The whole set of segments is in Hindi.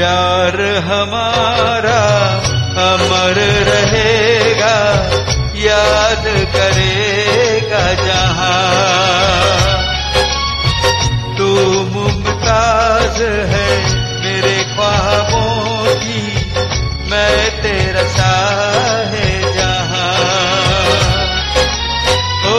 प्यार हमारा अमर रहेगा, याद करेगा जहां। तू मुमताज है मेरे ख्वाबों की, मैं तेरा शाहे जहां। ओ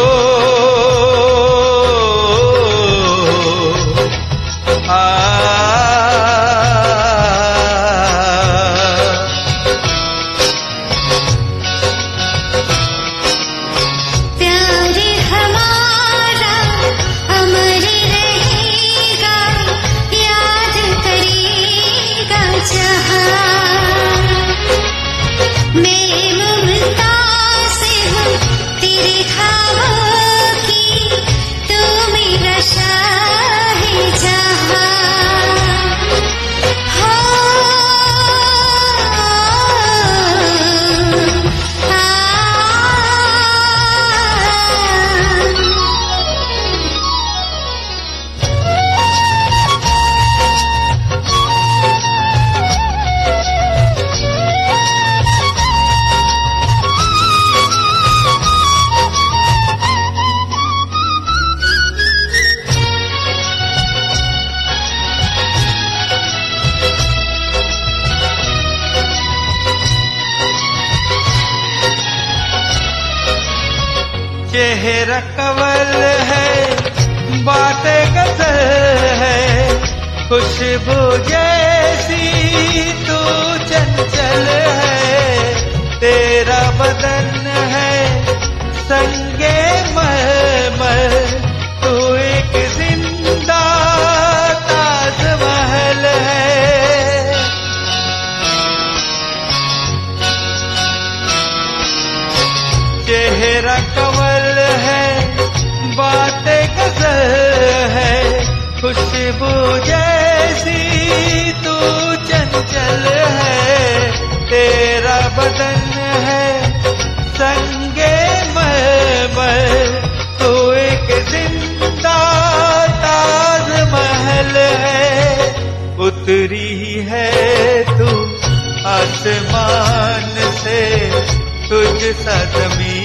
चेहरा कवल है, बातें गजल है, खुशबू जैसी तू चंचल है। तेरा बदन है संगे मरमर, तू एक जिंदा ताजमहल है। चेहरा कवल है, बातें गजल है, खुशबू जैसी तू चंचल है। तेरा बदन है संगे मरमर, तू एक जिंदा ताजमहल है। उतरी है तू आसमान से, तुझ सा ज़मीं